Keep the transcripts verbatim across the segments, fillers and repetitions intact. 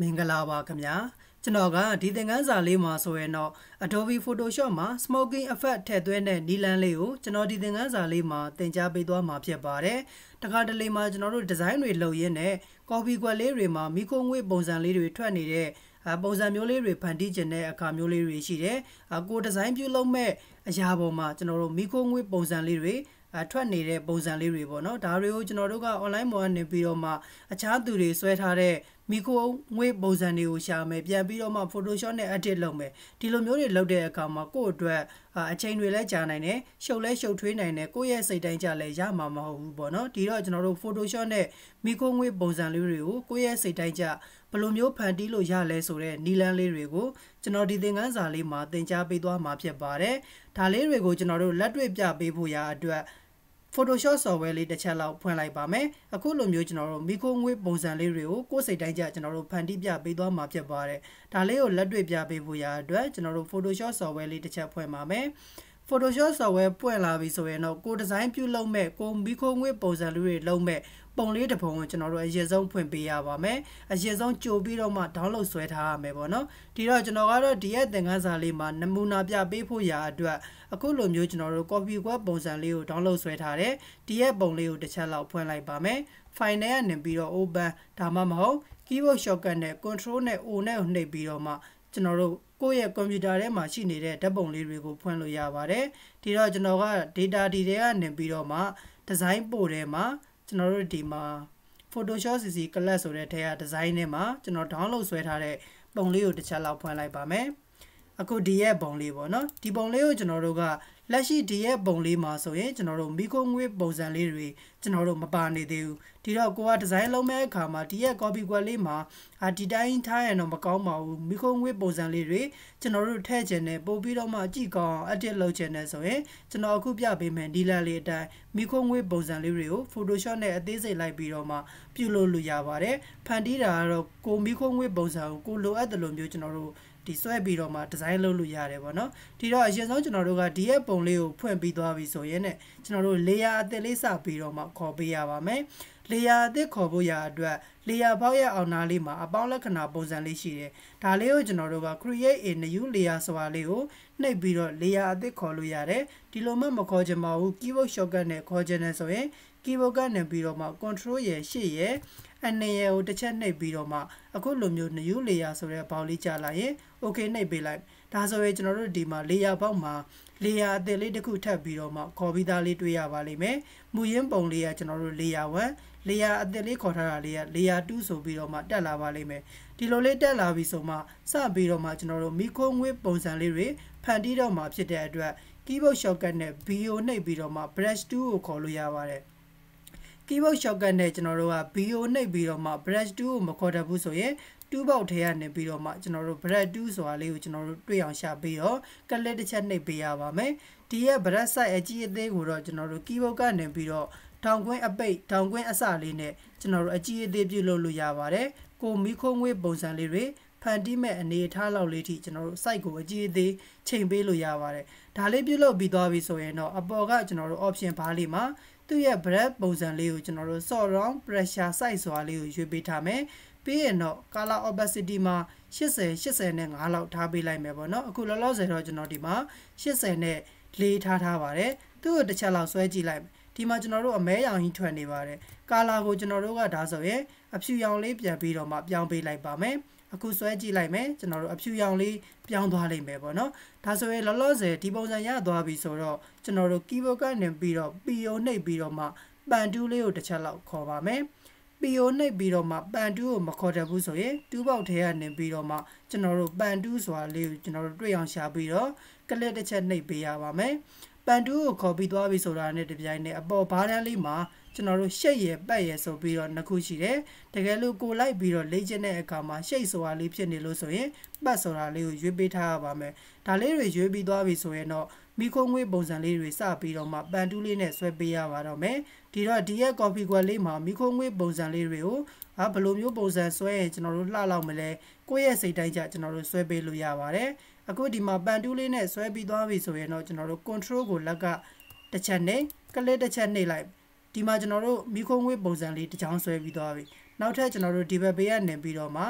မင်္ဂလာပါခင်ဗျာကျွန်တော်ကဒီသင်ခန်းစာလေးမှာဆိုရင်တော့ Adobe Photoshop မှာ Smoking Effect ထည့်သွင်းတဲ့နည်းလမ်းလေးကိုကျွန်တော်ဒီသင်ခန်းစာလေးမှာသင်ကြားပေးသွားမှာဖြစ်ပါတယ်တခါတလေမှာကျွန်တော်တို့ဒီဇိုင်းတွေလုပ်ရင်းနဲ့ copy ကွက်လေးတွေမှာမိခိုးငွေပုံစံလေးတွေထွက်နေတဲ့ပုံစံမျိုးလေးတွေဖန်တီးခြင်းတဲ့အခါမျိုးလေးတွေရှိတယ်ကိုဒီဇိုင်းပြုလုပ်မဲ့အရာပေါ်မှာကျွန်တော်တို့မိခိုးငွေပုံစံလေးတွေအထွက်နေတဲ့ပုံစံလေးတွေပေါ့နော်ဒါတွေကိုကျွန်တော်တို့က online ပေါ်ကနေပြီးတော့မှအခြားသူတွေဆွဲထားတဲ့မိခိုးငွေပုံစံတွေကိုရှာမယ်ပြန်ပြီးတော့မှ Photoshop နဲ့ edit လုပ်မယ်ဒီလိုမျိုးတွေလုပ်တဲ့အခါမှာကိုယ့်အတွက်အချိန်တွေလည်းကြာနိုင်တယ်ရှုပ်လဲရှုပ်ထွေးနိုင်တယ်ကိုယ့်ရဲ့စိတ်တိုင်းကြလည်းရမှာမဟုတ်ဘူးပေါ့နော်ဒီတော့ကျွန်တော်တို့ Photoshop နဲ့မိခိုးငွေပုံစံလေးတွေကိုကိုယ့်ရဲ့စိတ်တိုင်းကြဘယ်လိုမျိုးဖန်တီးလို့ရလဲဆိုတဲ့နည်းလမ်းလေးတွေကိုကျွန်တော်ဒီသင်ခန်းစာလေးမှာသင်ကြားပေးသွားမှာဖြစ်ပါတယ်ဒါလေးတွေကိုကျွန်တော်တို့လက်တွေ့ပြပေးဖို့ရာအတွက် Photoshop software လေးတစ်ချက်လောက်ဖွင့်လိုက်ပါမယ်အခုလိုမျိုးကျွန်တော်တို့မိခိုးငွေပုံစံလေးတွေကိုကိုယ်စိတ်တိုင်းကြကျွန်တော်တို့ဖန်တီးပြပေးသွားမှာဖြစ်ပါတယ်ဒါလေးကိုလက်တွေ့ပြပေးဖို့ရာအတွက်ကျွန်တော်တို့ Photoshop software လေးတစ်ချက်ဖွင့်ပါမယ်Photoshop software ပွင့်လာပြီဆိုရင်တော့ကိုဒီဇိုင်းပြုလုပ်မဲ့ကိုမိခိုးငွေပုံစံလေးတွေလုပ်မဲ့ပုံလေးတစ်ပုံကိုကျွန်တော်တို့အရင်ဆုံးဖွင့်ပေးရပါမယ်အရင်ဆုံးကြိုပြီးတော့မှ download ဆွဲထားရမယ်ပေါ့နော်ဒီတော့ကျွန်တော်ကတော့ဒီရဲ့သင်ခန်းစာလေးမှာနမူနာပြပေးဖို့ရာအတွက်အခုလိုမျိုးကျွန်တော်တို့ copy ကွက်ပုံစံလေးကို download ဆွဲထားတယ်ဒီရဲ့ပုံလေးကိုတစ်ချက်လောက်ဖွင့်လိုက်ပါမယ် file နဲ့ကနေပြီးတော့ open ဒါမှမဟုတ် keyboard shortcut နဲ့ control နဲ့ o နဲ့ကိုနှိပ်ပြီးတော့မှကျွန်တော်တို့ကိုယ့်ရဲ့ computer ထဲမှာရှိနေတဲ့ဓာတ်ပုံလေးတွေကိုဖွင့်လို့ရပါတယ်ဒီတော့ကျွန်တော်က data ဒီထဲကနေပြီးတော့မှ design ပို့ထဲမှာကျွန်တော်တို့ဒီမှာ Photoshop စီ စီ class ဆိုတဲ့ထဲက design ထဲမှာကျွန်တော် download ဆွဲထားတဲ့ပုံလေးကိုတစ်ချက်လောက်ဖွင့်လိုက်ပါမယ်အခုဒီရဲ့ပုံလေးပေါ့နော်ဒီပုံလေးကိုကျွန်တော်တို့ကလက်ရှိဒီရဲ့ပုံလေးမှာဆိုရင်ကျွန်တော်တို့မိခိုးငွေပုံစံလေးတွေကျွန်တော်တို့မပါနေသေးဘူးဒီတော့ကိုကဒီဇိုင်းလုံးမဲ့အခါမှာဒီရဲ့ copy ကွက်လေးမှာအာဒီတိုင်းထားရင်တော့မကောင်းပါဘူးမိခိုးငွေပုံစံလေးတွေကျွန်တော်တို့ထည့်ချင်တယ်ပို့ပြီးတော့မှကြည့်ကောင်းအောင် edit လုပ်ချင်တယ်ဆိုရင်ကျွန်တော်အခုပြပေးမယ်ဒီလန်လေးအတိုင်းမိခိုးငွေပုံစံလေးတွေကို Photoshop နဲ့အသေးစိတ်လိုက်ပြီးတော့မှပြုလုပ်လို့ရပါတယ်ဖန်တီးတာကတော့ကိုမိခိုးငွေပုံစံကိုကိုလိုအပ်တယ်လို့မျိုးကျွန်တော်တို့ဒီဆွဲပြီးတော့မှဒီဇိုင်းလုပ်လို့ရတယ်ပေါ့နော်ဒီတော့အရင်ဆုံးကျွန်တော်တို့ကဒီရဲ့ပုံလေးကိုဖွင့်ပြီးသွားပြီဆိုရင်ねကျွန်တော်တို့ layer အသစ်လေးစပြီးတော့မှခေါ်ပေးရပါမယ် layer အသစ်ခေါ်ဖို့ရအတွက် layer ဘောက်ရဲ့အောက်နားလေးမှာအပေါင်းလက္ခဏာပုံစံလေးရှိတယ်ဒါလေးကိုကျွန်တော်တို့က create a new layer ဆိုတာလေးကိုနှိပ်ပြီးတော့ layer အသစ်ခေါ်လို့ရတယ်ဒီလိုမှမခေါ်ချင်ပါဘူး keyboard shortcut နဲ့ခေါ်ချင်တယ်ဆိုရင် keyboard ကနေပြီးတော့မှ control ရယ်ရှစ်ရယ်အနေရကိုတစ်ချက်နှိပ်ပြီးတော့မှအခုလိုမျိုး new layer ဆိုတဲ့ဘောက်လေးကြာလာရင် okay နှိပ်ပေးလိုက်ဒါဆိုရင်ကျွန်တော်တို့ဒီမှာ layer ဘောက်မှာ layer အသစ်လေးတစ်ခုထပ်ပြီးတော့မှခေါ်ပြီးသားလေးတွေ့ရပါလိမ့်မယ်မူရင်းပုံလေးကကျွန်တော်တို့ layer one layer အသစ်လေးခေါ်ထားတာလေးက layer two ဆိုပြီးတော့မှတက်လာပါလိမ့်မယ်ဒီလိုလေးတက်လာပြီဆိုမှစပြီးတော့မှကျွန်တော်တို့မိခိုးငွေပုံစံလေးတွေဖန်တီးတော့မှဖြစ်တဲ့အတွက် keyboard shortcut နဲ့ B ကိုနှိပ်ပြီးတော့မှ brush two ကိုခေါ်လို့ရပါတယ် keyboard shortcut နဲ့ကျွန်တော်တို့က B ကိုနှိပ်ပြီးတော့မှ brush two ကိုမခေါ်တတ်ဘူးဆိုရင်two ဘောက်ထဲကနေပြီးတော့မှကျွန်တော်တို့ brush two ဆိုတာလေးကိုကျွန်တော်တို့တွေ့အောင်ရှာပြီးတော့ကလစ်တစ်ချက်နှိပ်ပေးရပါမယ်ဒီရဲ့ brush size အကြီးအသေးကိုတော့ကျွန်တော်တို့ keyboard ကနေပြီးတော့ထောင်ကွင်းအပိတ်ထောင်ကွင်းအစလေးနဲ့ကျွန်တော်တို့အကြီးအသေးပြုလုပ်လို့ရပါတယ်ကိုမိခိုးငွေပုံစံလေးတွေဖန်တီးမဲ့အနေအထားလောက်လေးထိကျွန်တော်တို့ site ကိုအကြီးအသေးချိန်ပေးလို့ရပါတယ်ဒါလေးပြုလုပ်ပြီးသွားပြီဆိုရင်တော့အပေါ်ကကျွန်တော်တို့ option bar လေးမှာသူ့ရဲ့ brush ပုံစံလေးကိုကျွန်တော်တို့ surround pressure size ဆိုတာလေးကိုရွေးပေးထားမယ်ပြီးရင်တော့ color opacity မှာeighty eightyနဲ့fiveလောက်ထားပေးလိုက်မယ်ပေါ့နော်အခုလောလောဆယ်တော့ကျွန်တော်ဒီမှာeightyနဲ့fourထားထားပါတယ်သူ့ကိုတစ်ချက်လောက်ဆွဲကြည့်လိုက်ဒီမှာကျွန်တော်တို့အမဲရောင်ကြီးထွက်နေပါတယ်ကာလာကိုကျွန်တော်တို့ကဒါဆိုရင်အဖြူရောင်လေးပြန်ပြီးတော့မှပြောင်းပေးလိုက်ပါမယ်အခုဆွဲကြည့်လိုက်မယ်ကျွန်တော်တို့အဖြူရောင်လေးပြောင်းသွားလိမ့်မယ်ပေါ့နော်ဒါဆိုရင်လောလောဆယ်ဒီပုံစံရသွားပြီဆိုတော့ကျွန်တော်တို့ keyboard ကနေပြီးတော့ P ကိုနှိပ်ပြီးတော့မှပန်တူးလေးကိုတစ်ချက်လောက်ခေါ်ပါမယ် P ကိုနှိပ်ပြီးတော့မှပန်တူးကိုမခေါ်တတ်ဘူးဆိုရင်twoဘောက်ထဲကနေပြီးတော့မှကျွန်တော်တို့ပန်တူးဆိုတာလေးကိုကျွန်တော်တို့တွေ့အောင်ရှာပြီးတော့ကလစ်တစ်ချက်နှိပ်ပေးရပါမယ်ပန်တူးကိုခေါ်ပြီးသွားပြီဆိုတာနဲ့တပြိုင်နက်အပေါ်ဘားတန်းလေးမှာကျွန်တော်တို့ရှိတ်ရယ်ပတ်ရယ်ဆိုပြီးတော့နှစ်ခုရှိတယ်တကယ်လို့ကိုလိုက်ပြီးတော့လေ့ကျင့်တဲ့အခါမှာရှိတ်ဆိုတာလေးဖြစ်နေလို့ဆိုရင်ပတ်ဆိုတာလေးကိုရွေးပေးထားရပါမယ်ဒါလေးတွေရွေးပြီးသွားပြီဆိုရင်တော့မိခိုးငွေပုံစံလေးတွေစပြီးတော့မှပန်တူးလေးနဲ့ဆွဲပေးရပါတော့မယ်ဒီတော့ဒီရဲ့ copy ကွက်လေးမှာမိခိုးငွေပုံစံလေးတွေကိုဟာဘယ်လိုမျိုးပုံစံဆွဲရင်ကျွန်တော်တို့လှလောက်မလဲကိုယ့်ရဲ့စိတ်တိုင်းကြကျွန်တော်တို့ဆွဲပေးလို့ရပါတယ်အခုဒီမှာပန်တူးလေးနဲ့ဆွဲပြီးသွားပြီဆိုရင်တော့ကျွန်တော်တို့ control ကိုလက်ကတစ်ချက်နဲ့ကလစ်တစ်ချက်နှိပ်လိုက်ဒီမှာကျွန်တော်တို့မိခိုးငွေပုံစံလေးတစ်ချောင်းဆွဲပြီးသွားပြီနောက်ထပ်ကျွန်တော်တို့ဒီဘက်ဘေးကနေပြီးတော့မှ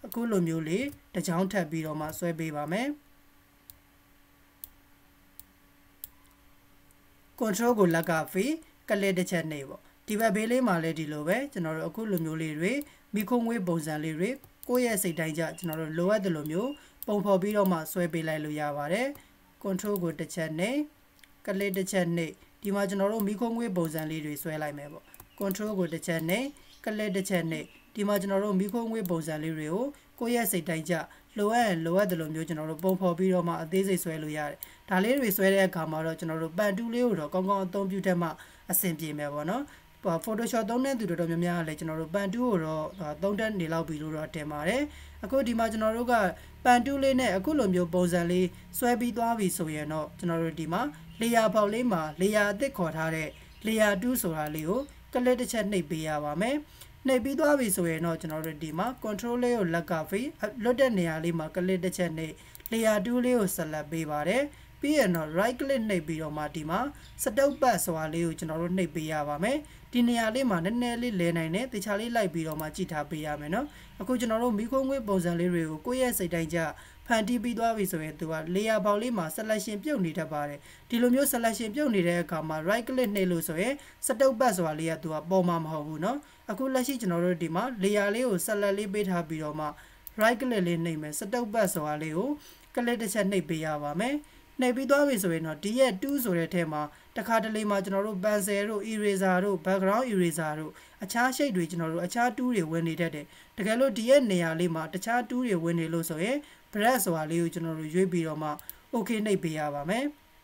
အခုလိုမျိုးလေးတစ်ချောင်းထပ်ပြီးတော့မှဆွဲပေးပါမယ် control ကိုလက်ကဖေးကလစ်တစ်ချက်နေပေါ့ဒီဘက်ဘေးလေးမှာလည်းဒီလိုပဲကျွန်တော်တို့အခုလိုမျိုးလေးတွေမိခိုးငွေးပုံစံလေးတွေကိုယ့်ရဲ့စိတ်တိုင်းကြကျွန်တော်တို့လိုအပ်တယ်လို့မျိုးပုံဖော်ပြီးတော့မှဆွဲပေးလိုက်လို့ရပါတယ် control ကိုတစ်ချက်နေကလစ်တစ်ချက်နေဒီမှာကျွန်တော်တို့မိခိုးငွေးပုံစံလေးတွေဆွဲလိုက်မယ်ပေါ့ control ကိုတစ်ချက်နေကလစ်တစ်ချက်နေဒီမှာကျွန်တော်တို့မိခိုးငွေးပုံစံလေးတွေကိုကိုယ့်ရဲ့စိတ်တိုင်းကြလိုအပ်ရင်လိုအပ်တယ်လို့မျိုးကျွန်တော်တို့ပုံဖော်ပြီးတော့မှအသေးစိတ်ဆွဲလို့ရတယ်ဒါလေးတွေဆွဲတဲ့အခါမှာတော့ကျွန်တော်တို့ပန်တူးလေးကိုတော့ကောင်းကောင်းအသုံးပြုတတ်မှအဆင်ပြေမယ်ပေါ့နော် Photoshop သုံးတဲ့သူတော်တော်များများလည်းကျွန်တော်တို့ပန်တူးကိုတော့သုံးတတ်နေလောက်ပြီလို့တော့တင်ပါတယ်အခုဒီမှာကျွန်တော်တို့ကပန်တူးလေးနဲ့အခုလိုမျိုးပုံစံလေးဆွဲပြီးသွားပြီဆိုရင်တော့ကျွန်တော်တို့ဒီမှာ layer ပေါက်လေးမှာ layer အသစ်ခေါ်ထားတဲ့ layer တူးဆိုတာလေးကိုကလစ်တစ်ချက်နှိပ်ပေးရပါမယ်နှိပ်ပြီးသွားပြီဆိုရင်တော့ကျွန်တော်တို့ဒီမှာ control လေးကိုလက်ကဖေးလွတ်တဲ့နေရာလေးမှာကလစ်တစ်ချက်နှိပ် layer တူးလေးကိုဆက်လက်ပေးပါတယ်ပြီးရင်တော့ right click နှိပ်ပြီးတော့မှဒီမှာစတုပ်ပတ်ဆိုတာလေးကိုကျွန်တော်တို့နှိပ်ပေးရပါမယ်ဒီနေရာလေးမှာနည်းနည်းလေးလဲနိုင်တယ်တခြားလေးလိုက်ပြီးတော့မှကြည့်ထားပေးရမယ်နော်အခုကျွန်တော်တို့မိခိုးငွေးပုံစံလေးတွေကိုကိုယ့်ရဲ့စိတ်တိုင်းကြဖန်တီးပြီးသွားပြီဆိုရင်သူက layer ပေါက်လေးမှာ selection ပြုတ်နေတတ်ပါတယ်ဒီလိုမျိုး selection ပြုတ်နေတဲ့အခါမှာ right click နှိပ်လို့ဆိုရင်စတုပ်ပတ်ဆိုတာလေးကသူကပေါ်မှာမဟုတ်ဘူးနော်အခုလက်ရှိကျွန်တော်တို့ဒီမှာ layer လေးကို select လေးပေးထားပြီးတော့မှ right click လေးနှိပ်မယ်စတုပ်ပတ်ဆိုတာလေးကိုကလစ်တစ်ချက်နှိပ်ပေးရပါမယ်နှိပ်ပြီးသွားပြီဆိုရင်တော့ဒီရဲ့twoဆိုတဲ့ထဲမှာတခါတလေမှာကျွန်တော်တို့ pencil တို့ eraser တို့ background eraser တို့အခြား shape တွေကျွန်တော်တို့အခြားtwoတွေဝင်နေတတ်တယ်တကယ်လို့ဒီရဲ့နေရာလေးမှာတခြားtwoတွေဝင်နေလို့ဆိုရင် brush ဆိုတာလေးကိုကျွန်တော်တို့ရွေးပြီးတော့မှ okay နှိပ်ပေးရပါမယ်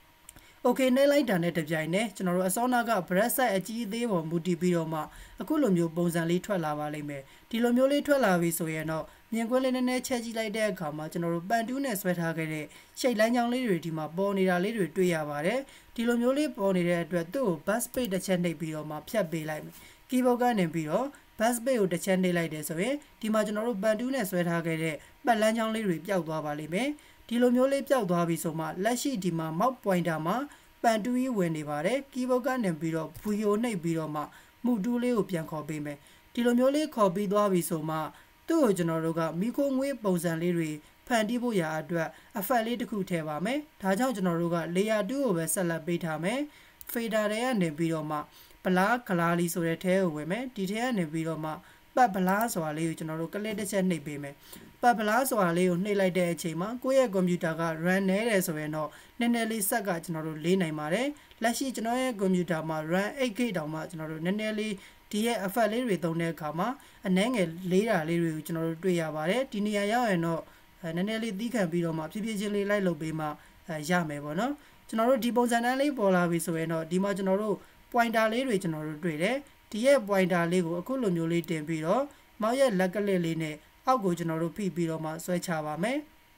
okay နှိပ်လိုက်တာနဲ့တပြိုင်နက်ကျွန်တော်တို့အစောနာက brush size အကြီးအသေးပေါ်မူတည်ပြီးတော့မှအခုလိုမျိုးပုံစံလေးထွက်လာပါလိမ့်မယ်ဒီလိုမျိုးလေးထွက်လာပြီဆိုရင်တော့မြင်ကွင်းလေးနည်းနည်းချက်ကြည့်လိုက်တဲ့အခါမှာကျွန်တော်တို့ပန်တူးနဲ့ဆွဲထားခဲ့တဲ့ရှိတ်လမ်းကြောင်းလေးတွေဒီမှာပေါ်နေတာလေးတွေတွေ့ရပါတယ်ဒီလိုမျိုးလေးပေါ်နေတဲ့အတွက်သူ့ကို bus space တစ်ချက်နှိပ်ပြီးတော့မှဖြတ်ပေးလိုက်မယ် keyboard ကနေပြီးတော့ bus space ကိုတစ်ချက်နှိပ်လိုက်တယ်ဆိုရင်ဒီမှာကျွန်တော်တို့ပန်တူးနဲ့ဆွဲထားခဲ့တဲ့ပတ်လမ်းကြောင်းလေးတွေပျောက်သွားပါလိမ့်မယ်ဒီလိုမျိုးလေးပျောက်သွားပြီဆိုမှလက်ရှိဒီမှာ mouse pointer မှာပန်တူးကြီးဝင်နေပါတယ် keyboard ကနေပြီးတော့ V ကိုနှိပ်ပြီးတော့မှမူတူးလေးကိုပြန်ခေါ်ပေးမယ်ဒီလိုမျိုးလေးခေါ်ပြီးသွားပြီဆိုမှသူ့ကိုကျွန်တော်တို့ကမိခိုးငွေးပုံစံလေးတွေဖန်တီးဖို့ရာအတွက် effect လေးတစ်ခုထည့်ပါမယ်ဒါကြောင့်ကျွန်တော်တို့က layer two ကိုပဲဆက်လက်ပေးထားမယ် fader တွေကနေပြီးတော့မှ blur color လေးဆိုတဲ့ထဲကိုဝင်မယ်ဒီထဲကနေပြီးတော့မှပတ် blur ဆိုတာလေးကိုကျွန်တော်တို့ကလစ်တစ်ချက်နှိပ်ပေးမယ်ပတ် blur ဆိုတာလေးကိုနှိပ်လိုက်တဲ့အချိန်မှာကိုယ့်ရဲ့ computer က run နေတယ်ဆိုရင်တော့နည်းနည်းလေးဆက်ကကျွန်တော်တို့လေးနိုင်ပါတယ်လက်ရှိကျွန်တော်ရဲ့ computer မှာ run eight K တောင်မှကျွန်တော်တို့နည်းနည်းလေးဒီရဲ့ effect လေးတွေသုံးတဲ့အခါမှာအနည်းငယ်လေးတာလေးတွေကိုကျွန်တော်တို့တွေ့ရပါတယ်ဒီနေရာရောက်ရင်တော့နည်းနည်းလေးသီးခံပြီးတော့မှဖြည်းဖြည်းချင်းလေးလိုက်လုပ်ပေးမှရမယ်ပေါ့နော်ကျွန်တော်တို့ဒီပုံစံတန်းလေးပေါ်လာပြီဆိုရင်တော့ဒီမှာကျွန်တော်တို့ pointer လေးတွေကျွန်တော်တို့တွေ့တယ်ဒီရဲ့ pointer လေးကိုအခုလိုမျိုးလေးတင်ပြီးတော့မောက်ရဲ့လက်ကလစ်လေးနဲ့အောက်ကိုကျွန်တော်တို့ဖိပြီးတော့မှဆွဲချပါမယ်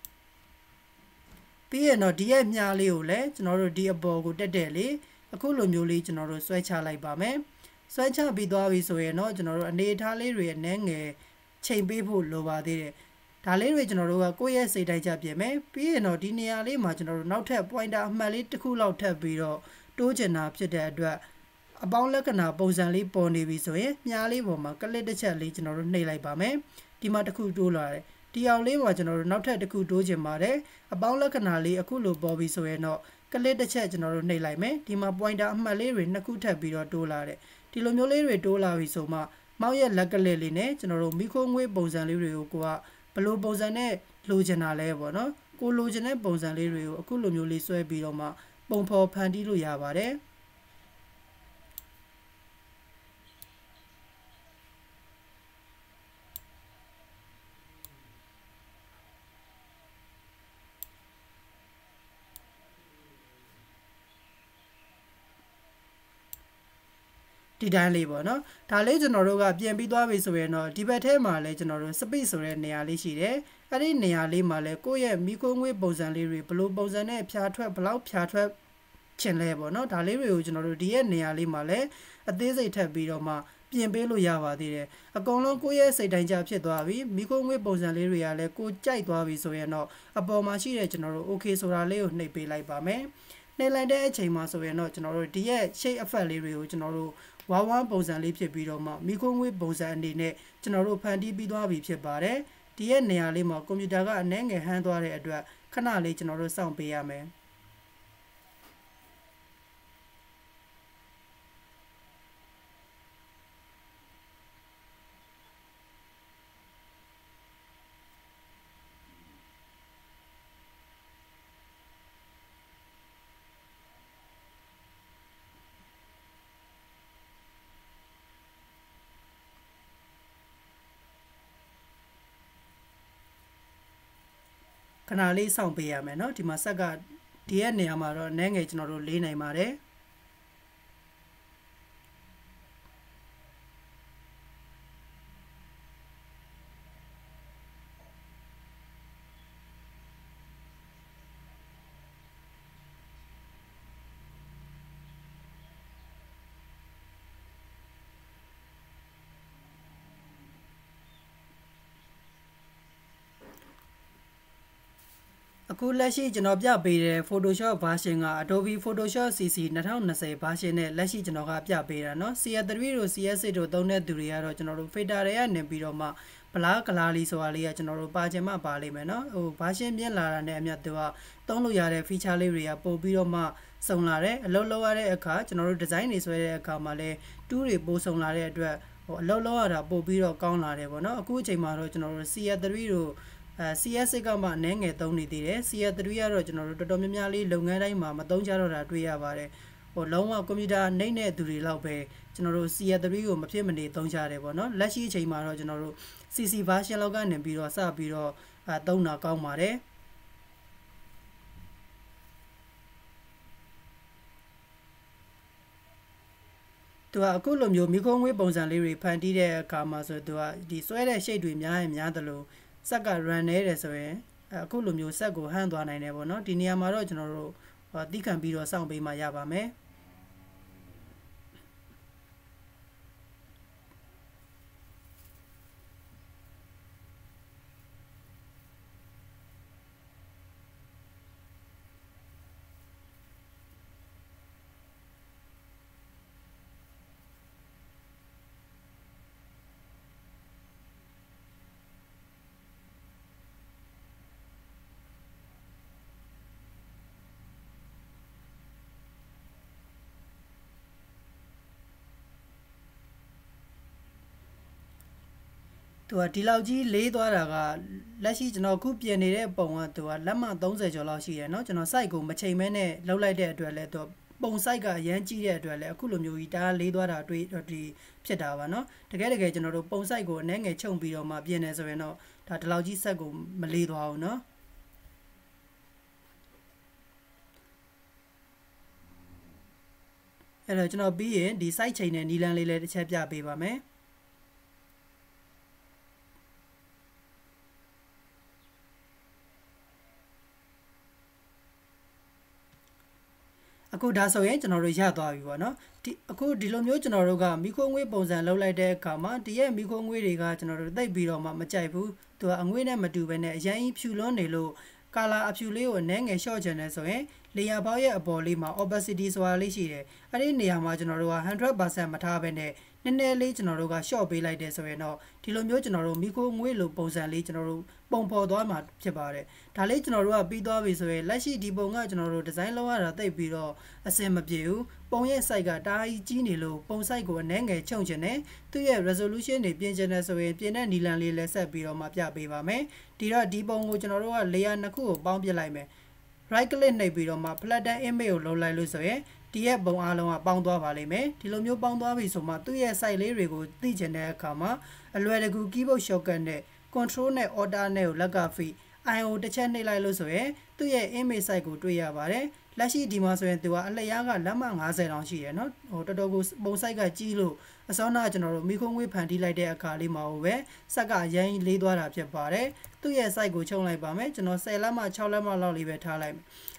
ပြီးရင်တော့ဒီရဲ့မြားလေးကိုလည်းကျွန်တော်တို့ဒီအပေါ်ကိုတက်တက်လေးအခုလိုမျိုးလေးကျွန်တော်တို့ဆွဲချလိုက်ပါမယ်ဆွဲချပြီးသွားပြီဆိုရင်တော့ကျွန်တော်တို့အနေအထားလေးတွေအနည်းငယ်ချိန်ပေးဖို့လိုပါသေးတယ်ဒါလေးတွေကျွန်တော်တို့ကကိုယ့်ရဲ့စိတ်တိုင်းကြပြင်မယ်ပြီးရင်တော့ဒီနေရာလေးမှာကျွန်တော်တို့နောက်ထပ် pointer အမှတ်လေးတစ်ခုလောက်ထပ်ပြီးတော့တိုးချင်တာဖြစ်တဲ့အတွက်အပေါင်းလက္ခဏာပုံစံလေးပေါ်နေပြီဆိုရင်မြားလေးပေါ်မှာကလစ်တစ်ချက်လေးကျွန်တော်တို့နှိပ်လိုက်ပါမယ်ဒီမှာတစ်ခုတိုးလာတယ်ဒီအောင်လေးမှာကျွန်တော်တို့နောက်ထပ်တစ်ခုတိုးချင်ပါတယ်အပေါင်းလက္ခဏာလေးအခုလိုပေါ်ပြီဆိုရင်တော့ကလစ်တစ်ချက်ကျွန်တော်တို့နှိပ်လိုက်မယ်ဒီမှာ pointer အမှတ်လေးတွေနှစ်ခုထပ်ပြီးတော့တိုးလာတယ်ဒီလိုမျိုးလေးတွေတိုးလာပြီဆိုမှမောက်ရဲ့လက်ကလစ်လေးနဲ့ကျွန်တော်တို့မိခိုးငွေးပုံစံလေးတွေကိုကိုကဘယ်လိုပုံစံနဲ့လိုချင်တာလဲပေါ့နော်ကိုလိုချင်တဲ့ပုံစံလေးတွေကိုအခုလိုမျိုးလေးဆွဲပြီးတော့မှပုံဖော်ဖန်တီးလို့ရပါတယ် ဒီတိုင်းလေးပေါ့နော်ဒါလေးကျွန်တော်တို့ကပြင်ပြီးသွားပြီဆိုရင်တော့ဒီဘက်ထဲမှာလည်းကျွန်တော်တို့ space ဆိုတဲ့နေရာလေးရှိတယ်အဲ့ဒီနေရာလေးမှာလည်းကိုယ့်ရဲ့မိခိုးငွေးပုံစံလေးတွေဘယ်လိုပုံစံနဲ့ဖြာထွက်ဘယ်လောက်ဖြာထွက်ချင်လဲပေါ့နော်ဒါလေးတွေကိုကျွန်တော်တို့ဒီရဲ့နေရာလေးမှာလည်းအသေးစိတ်ထပ်ပြီးတော့မှပြင်ပေးလို့ရပါသေးတယ်အကုန်လုံးကိုယ့်ရဲ့စိတ်တိုင်းကြဖြစ်သွားပြီမိခိုးငွေးပုံစံလေးတွေကလည်းကိုကြိုက်သွားပြီဆိုရင်တော့အပေါ်မှာရှိတဲ့ကျွန်တော်တို့ okay ဆိုတာလေးကိုနှိပ်ပေးလိုက်ပါမယ်နှိပ်လိုက်တဲ့အချိန်မှာဆိုရင်တော့ကျွန်တော်တို့ဒီရဲ့ shape effect လေးတွေကိုကျွန်တော်တို့ဝါဝါပုံစံလေးဖြစ်ပြီးတော့မှမိခိုးငွေးပုံစံအနေနဲ့ကျွန်တော်တို့ဖန်တီးပြီးသွားပြီဖြစ်ပါတယ်ဒီရဲ့နေရာလေးမှာကွန်ပျူတာကအနည်းငယ်ဟန်းသွားတဲ့အတွက်ခဏလေးကျွန်တော်တို့စောင့်ပေးရမယ်ခဏလေးစောင့်ပေးရမယ်เนาะဒီမှာဆက်ကဒီရဲ့နေရာမှာတော့နည်းငယ်ကျွန်တော်တို့လေးနိုင်ပါတယ်အခုလက်ရှိကျွန်တော်ပြပေးတဲ့ Photoshop version က Adobe Photoshop စီ စီ twenty twenty version နဲ့လက်ရှိကျွန်တော်ကပြပေးတာเนาะ စီ အယ် three တို့ စီ အက်စ် six တို့သုံးတဲ့သူတွေကတော့ကျွန်တော်တို့ filter တွေကနေပြီးတော့မှဘလားကလာလီဆိုတာလေးကကျွန်တော်တို့ပါချင်မှပါလိမ့်မယ်เนาะဟို version မြင့်လာတာနဲ့အမျှသူကသုံးလို့ရတဲ့ feature လေးတွေကပို့ပြီးတော့မှစုံလာတယ်အလုပ်လုပ်ရတဲ့အခါကျွန်တော်တို့ design တွေဆွဲတဲ့အခါမှာလည်း tool တွေပို့စုံလာတဲ့အတွက်ဟိုအလုပ်လုပ်ရတာပို့ပြီးတော့ကောင်းလာတယ်ပေါ့เนาะအခုအချိန်မှာတော့ကျွန်တော်တို့ စီ အယ် three တို့အဲ စီ အက်စ် six ကမှနည်းငယ်သုံးနေသေးတယ် စီ အယ် three ကတော့ကျွန်တော်တို့တော်တော်များများလေးလုပ်ငန်းတိုင်းမှာမသုံးကြတော့တာတွေ့ရပါတယ်ဟိုလုံးဝကွန်ပျူတာနှိမ့်တဲ့သူတွေလောက်ပဲကျွန်တော်တို့ စီ အယ် three ကိုမဖြစ်မနေသုံးကြတယ်ပေါ့နော်လက်ရှိအချိန်မှာတော့ကျွန်တော်တို့ စီ စီ version လောက်ကနေပြီးတော့စပြီးတော့အဲသုံးတာကောင်းပါတယ်သူကအခုလိုမျိုးမိခုံးငွေးပုံစံလေးတွေဖန်တီးတဲ့အခါမှာဆိုသူကဒီဆွဲတဲ့ shape တွေများရင်များတယ်လို့စက်က run နေတယ်ဆိုရင်အခုလိုမျိုးဆက်ကိုဟန်းသွားနိုင်တယ်ပေါ့နော်ဒီနေရာမှာတော့ကျွန်တော်တို့တိခံပြီးတော့စောင့်ပေးမှရပါမယ်သူကဒီလောက်ကြီးလေးသွားတာကလက်ရှိကျွန်တော်ခုပြင်နေတဲ့ပုံကသူကလက်မthirtyကျော်လောက်ရှိရယ်เนาะကျွန်တော် site ကိုမချိန်မဲနဲ့လှုပ်လိုက်တဲ့အတွက်လဲသူပုံ site ကအရန်ကြီးတဲ့အတွက်လဲအခုလိုမျိုးကြီးတားလေးသွားတာတွေ့ဒီဖြစ်တာပါเนาะတကယ်တကယ်ကျွန်တော်တို့ပုံ site ကိုအနှဲငယ်ချုံပြီးတော့မှပြင်နေဆိုရင်တော့ဒါဒီလောက်ကြီး set ကိုမလေးသွားဘူးเนาะအဲ့တော့ကျွန်တော်ပြီးရင်ဒီ site ချိန်နဲ့နီလန်းလေးလည်းတစ်ချက်ပြပေးပါမယ်အခုဒါဆိုရင်ကျွန်တော်တို့ရသွားပြီပေါ့နော်ဒီအခုဒီလိုမျိုးကျွန်တော်တို့ကမီခိုငွေပုံစံလောက်လိုက်တဲ့အခါမှာဒီရဲ့မီခိုငွေတွေကကျွန်တော်တို့သိပ်ပြီးတော့မှမကြိုက်ဘူးသူကအငွေနဲ့မတူဘဲနဲ့အရင်ဖြူလွန်းနေလို့ကာလာအဖြူလေးကိုနည်းငယ် short ချင်တယ်ဆိုရင်လေယာပေါက်ရဲ့အပေါ်လေးမှာ opacity ဆိုတာလေးရှိတယ်အဲ့ဒီနေရာမှာကျွန်တော်တို့ကone hundred percent မထားဘဲနဲ့နည်းနည်းလေးကျွန်တော်တို့က short ပေးလိုက်တယ်ဆိုရင်တော့ဒီလိုမျိုးကျွန်တော်တို့မီခိုငွေလိုပုံစံလေးကျွန်တော်တို့ပုံပေါ်သွားမှာဖြစ်ပါတယ်ဒါလေးကျွန်တော်တို့ကပြီးသွားပြီဆိုရင်လက်ရှိဒီပုံကကျွန်တော်တို့ design လုပ်ရတာတိတ်ပြီးတော့အဆင်မပြေဘူးပုံရဲ့ site ကတားကြီးကြီးနေလို့ပုံ site ကိုအနှဲငယ်ချုံချင်တယ်သူ့ရဲ့ resolution တွေပြင်ချင်တယ်ဆိုရင်ပြင်တဲ့နီလန်လေးလည်းဆက်ပြီးတော့မှပြပေးပါမယ်ဒီတော့ဒီပုံကိုကျွန်တော်တို့က layer နှစ်ခုကိုပေါင်းပြလိုက်မယ် right click နှိပ်ပြီးတော့မှ flatten image ကိုလုံးလိုက်လို့ဆိုရင်ဒီရဲ့ပုံအားလုံးကပေါင်းသွားပါလိမ့်မယ်ဒီလိုမျိုးပေါင်းသွားပြီဆိုမှသူ့ရဲ့ site လေးတွေကိုသိချင်တဲ့အခါမှာအလွယ်တကူ keyboard shortcut နဲ့ control နဲ့ alt နဲ့ကိုလက်က free I O တစ်ချက်နှိပ်လိုက်လို့ဆိုရင်သူ့ရဲ့ image site ကိုတွေ့ရပါတယ်လက်ရှိဒီမှာဆိုရင်သူကအလျားကလက်မfiftyတောင်ရှိတယ်เนาะဟိုတော်တော်ကိုပုံ site ကကြီးလို့အစောနာကျွန်တော်တို့မိခုံးငွေဖန်တီးလိုက်တဲ့အခါလေးမှာပဲစက်ကရမ်းလေးသွားတာဖြစ်ပါတယ်သူ့ရဲ့ site ကိုချုံလိုက်ပါမယ်ကျွန်တော်tenလက်မsixလက်မလောက်လေးပဲထားလိုက်မယ်